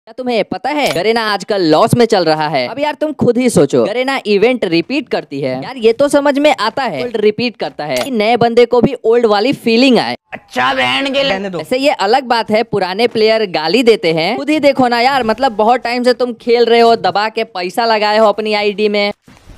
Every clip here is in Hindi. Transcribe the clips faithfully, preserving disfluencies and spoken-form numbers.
क्या तुम्हें पता है गरेना आजकल लॉस में चल रहा है। अब यार तुम खुद ही सोचो, गरेना इवेंट रिपीट करती है यार, ये तो समझ में आता है ओल्ड रिपीट करता है कि नए बंदे को भी ओल्ड वाली फीलिंग आए। अच्छा बहन के लेने दो। वैसे ये अलग बात है पुराने प्लेयर गाली देते हैं, खुद ही देखो ना यार, मतलब बहुत टाइम से तुम खेल रहे हो, दबा के पैसा लगाए हो अपनी आईडी में,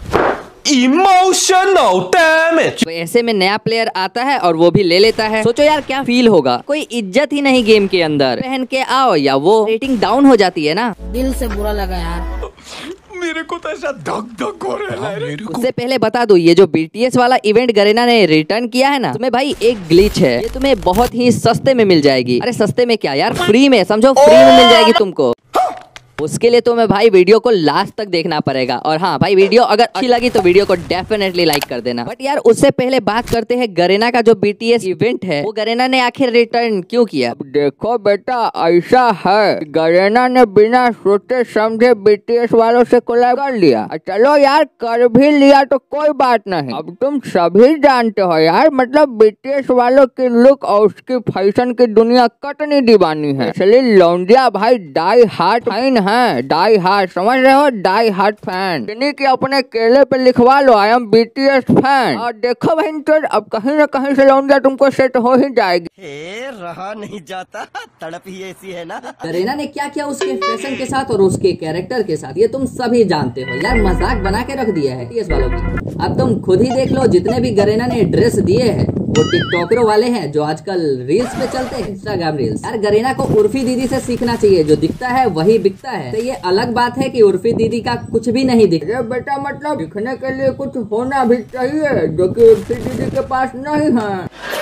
इमोशनल डैमेज। तो ऐसे में नया प्लेयर आता है और वो भी ले लेता है। सोचो यार क्या फील होगा, कोई इज्जत ही नहीं गेम के अंदर, पहन के आओ या वो रेटिंग डाउन हो जाती है ना। दिल से बुरा लगा यार, मेरे को तो ऐसा धक धक हो रहा है। उससे पहले बता दूं, ये जो बीटीएस वाला इवेंट गरेना ने रिटर्न किया है ना, तुम्हें भाई एक ग्लिच है, ये तुम्हें बहुत ही सस्ते में मिल जाएगी। अरे सस्ते में क्या यार, फ्री में समझो, फ्री में मिल जाएगी तुमको। उसके लिए तुम्हें भाई वीडियो को लास्ट तक देखना पड़ेगा। और हाँ भाई, वीडियो अगर अच्छी लगी तो वीडियो को डेफिनेटली लाइक कर देना। बट यार उससे पहले बात करते हैं गरेना का जो बीटीएस इवेंट है, वो गरेना ने आखिर रिटर्न क्यों किया। देखो बेटा, ऐसा है, गरेना ने बिना सोचे समझे बीटीएस वालों से कोलैब कर लिया। चलो यार, कर भी लिया तो कोई बात नहीं। अब तुम सभी जानते हो यार, मतलब बीटीएस वालों की लुक और उसकी फैशन की दुनिया कटनी दीवानी है, इसलिए लौंडिया भाई डाई हार्ट फैन है, डाई हार्ट, समझ रहे हो, डाई हार्ट फैन। इन्हीं के अपने केले पे लिखवा लो, आई एम बीटीएस फैन। और देखो बहन, अब कहीं ना कहीं से लौंडिया तुमको सेट हो ही जाएगी। हे, रहा नहीं जाता, तड़प ही ऐसी है ना। गरेना ने क्या किया उसके फैशन के साथ और उसके कैरेक्टर के साथ, ये तुम सभी जानते हो यार, मजाक बना के रख दिया है बीटीएस वालों की। अब तुम खुद ही देख लो, जितने भी गरेना ने ड्रेस दिए हैं वो टिकटॉकरों वाले हैं जो आजकल रील्स पे चलते हैं, इंस्टाग्राम रील्स। यार गरेना को उर्फी दीदी से सीखना चाहिए, जो दिखता है वही बिकता है। तो ये अलग बात है कि उर्फी दीदी का कुछ भी नहीं दिख रहा बेटा, मतलब दिखने के लिए कुछ होना भी चाहिए, जो कि उर्फी दीदी के पास नहीं है।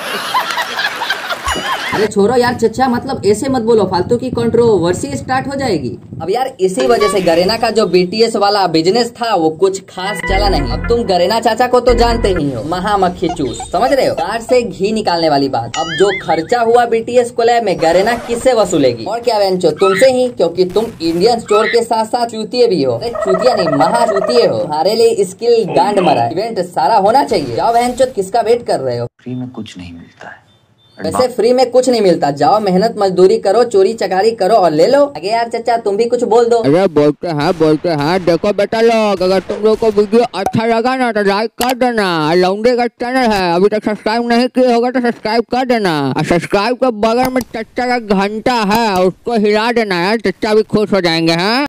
अरे छोड़ो यार चचा, मतलब ऐसे मत बोलो, फालतू की कंट्रोवर्सी स्टार्ट हो जाएगी। अब यार इसी वजह से गरेना का जो बीटीएस वाला बिजनेस था वो कुछ खास चला नहीं। अब तुम गरेना चाचा को तो जानते ही हो, महामक्खी चूस, समझ रहे हो, कार से घी निकालने वाली बात। अब जो खर्चा हुआ बीटीएस कोलैब में, गरेना किससे वसूलेगी, और क्या वेंचो, तुमसे ही, क्योंकि तुम इंडियन स्टोर के साथ साथ चूतिए भी हो। अरे चूतिया नहीं, महा चूतिए हो, तुम्हारे लिए स्किल गांड मरा। इवेंट सारा होना चाहिए, जाओ वेंचो, किसका वेट कर रहे हो। फ्री में कुछ नहीं मिलता है, वैसे फ्री में कुछ नहीं मिलता, जाओ मेहनत मजदूरी करो, चोरी चकारी करो और ले लो। आगे यार चचा तुम भी कुछ बोल दो। अरे बोलते हैं बोलते हैं, देखो बेटा लोग, अगर तुम लोग को वीडियो अच्छा लगा ना तो लाइक कर देना। लौंडे का चैनल है, अभी तक सब्सक्राइब नहीं किए होगा तो सब्सक्राइब कर देना। और सब्सक्राइब के बगल में चच्चा का घंटा है, उसको हिला देना यार, चच्चा भी खुश हो जाएंगे। हैं।